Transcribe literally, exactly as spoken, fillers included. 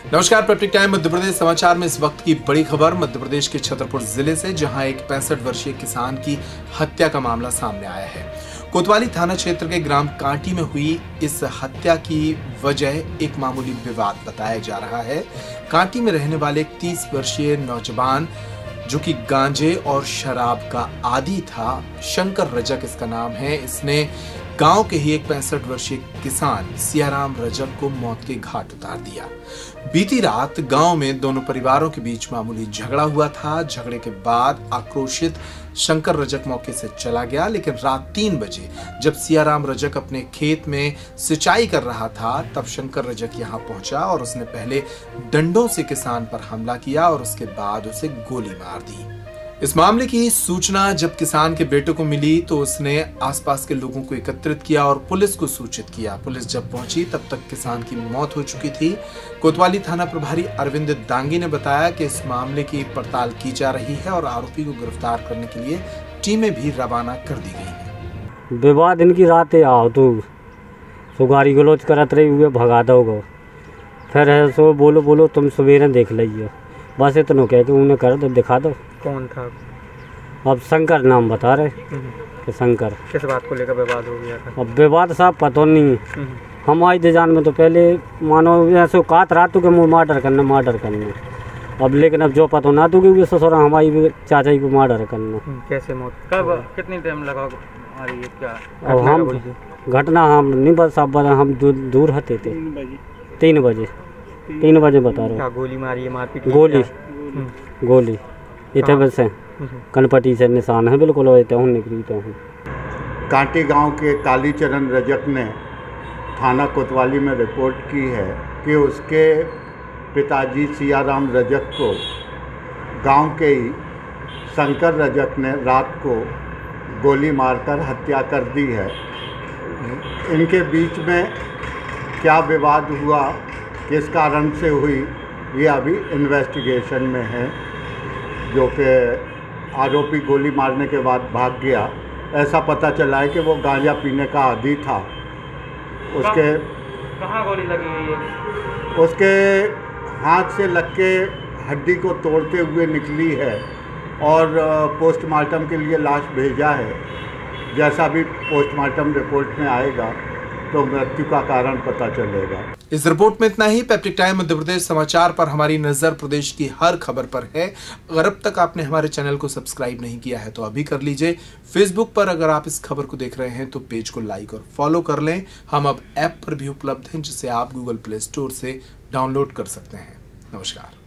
नमस्कार, Patrick time Madhya Pradesh समाचार में इस वक्त की बड़ी खबर मध्य प्रदेश के छतरपुर जिले से, जहां एक पैंसठ वर्षीय किसान की हत्या का मामला सामने आया है। कोतवाली थाना क्षेत्र के ग्राम कांटी में हुई इस हत्या की वजह एक मामूली विवाद बताया जा रहा है। कांटी में रहने वाले एक तीस वर्षीय नौजवान जो कि गांजे और शराब का आदी था, शंकर रजक इसका नाम है, इसने गांव के ही एक पैंसठ वर्षीय किसान सियाराम रजक को मौत के घाट उतार दिया। बीती रात गांव में दोनों परिवारों के बीच मामूली झगड़ा हुआ था। झगड़े के बाद आक्रोशित शंकर रजक मौके से चला गया, लेकिन रात तीन बजे जब सियाराम रजक अपने खेत में सिंचाई कर रहा था, तब शंकर रजक यहां पहुंचा और उसने पहले डंडों से किसान पर हमला किया और उसके बाद उसे गोली मार दी। इस मामले की सूचना जब किसान के बेटे को मिली तो उसने आसपास के लोगों को एकत्रित किया और पुलिस को सूचित किया। पुलिस जब पहुंची तब तक किसान की मौत हो चुकी थी। कोतवाली थाना प्रभारी अरविंद दांगी ने बताया कि इस मामले की पड़ताल की जा रही है और आरोपी को गिरफ्तार करने के लिए टीमें भी रवाना कर दी गई हैं। विवाद इनकी रात आओ तो सुगारी गलोच करत रही हुए भगा दोगे, फिर है सो बोलो बोलो तुम सवेरे देख लीजिए, बस इतना कह के उन्हें कर दो, दिखा दो। कौन था? अब शंकर नाम बता रहे कि शंकर। किस बात को लेकर विवाद हो गया था? अब विवाद साहब पता नहीं, हम आज जान में तो पहले मानो ऐसे कात रातों के मुँह मर्डर करना मर्डर करना, अब लेकिन अब जो पता ना तो कि ससुर हमारी भी चाचा को मर्डर करना। कैसे मौत? कब कितनी टाइम लगा? क्या अब हम घटना हम नहीं बस अब हम दूर हते थे। तीन बजे तीन बजे बता रहे। गोली मारी है? मारपीट? गोली गोली इतने बस है, कनपटी से निशान है बिल्कुल। हूँ निकली तो हूँ। कांटी गांव के कालीचरण रजक ने थाना कोतवाली में रिपोर्ट की है कि उसके पिताजी सियाराम रजक को गांव के ही शंकर रजक ने रात को गोली मारकर हत्या कर दी है। इनके बीच में क्या विवाद हुआ, किस कारण से हुई, ये अभी इन्वेस्टिगेशन में है। जो कि आरोपी गोली मारने के बाद भाग गया, ऐसा पता चला है कि वो गांजा पीने का आदी था। उसके कहाँ गोली लगी हुई है? उसके हाथ से लग के हड्डी को तोड़ते हुए निकली है और पोस्टमार्टम के लिए लाश भेजा है। जैसा भी पोस्टमार्टम रिपोर्ट में आएगा तो मृत्यु का कारण पता चलेगा। इस रिपोर्ट में इतना ही। पैट्रिक टाइम मध्य प्रदेश समाचार पर हमारी नजर प्रदेश की हर खबर पर है। अगर अब तक आपने हमारे चैनल को सब्सक्राइब नहीं किया है तो अभी कर लीजिए। फेसबुक पर अगर आप इस खबर को देख रहे हैं तो पेज को लाइक और फॉलो कर लें। हम अब ऐप पर भी उपलब्ध हैं, जिसे आप गूगल प्ले स्टोर से डाउनलोड कर सकते हैं। नमस्कार।